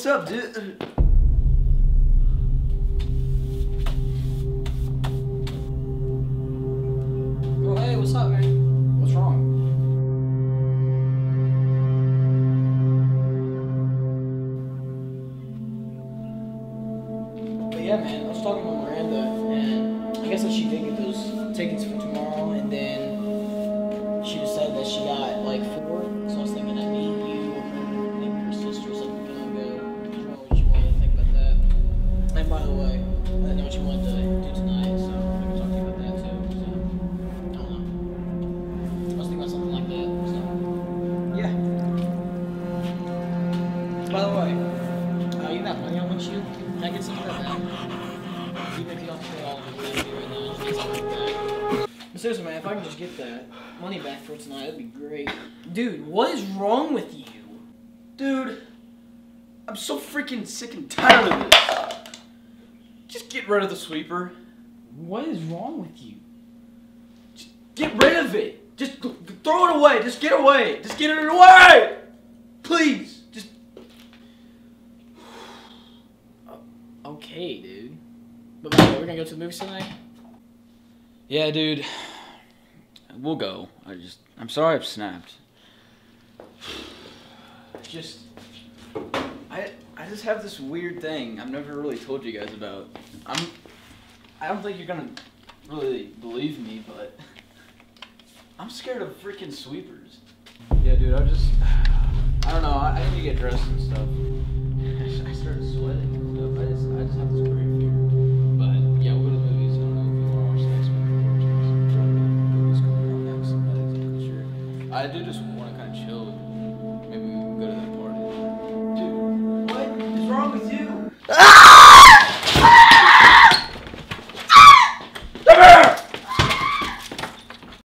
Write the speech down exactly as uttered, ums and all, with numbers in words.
what's up, dude? Oh, hey, what's up, man? What's wrong? But yeah, man, I was talking to Miranda, and I guess that she did get those tickets for tomorrow, and then she just said that she got like four, so I was thinking that me, you, and maybe your sister or something can all go. I don't know what you want to think about that. And by the way, I didn't know what you wanted to do tonight, so I can talk to you about that too. So, I don't know. I was thinking about something like that, so, yeah. By the way, uh, you got money on windshield? Can I get some of that now? Even if you don't pay all of it right now, just get something like that. But seriously, man, if I can just get that money back for tonight, that'd be great. Dude, what is wrong with you? Dude, I'm so freaking sick and tired of this. Just get rid of the sweeper. What is wrong with you? Just get rid of it. Just g- g- throw it away. Just get away. Just get it away. Please. Just. Okay, dude. But by the way, we're gonna go to the movies tonight? Yeah, dude. We'll go. I just. I'm sorry I've snapped. Just. I. I just have this weird thing I've never really told you guys about. I'm. I don't think you're gonna really believe me, but I'm scared of freaking sweepers. Yeah, dude. I just. I don't know. I, I need to get dressed and stuff. I started sweating and stuff. I just. I just have this great fear. But yeah, we'll go to the movies. I don't know if you want to watch the next movie. I do just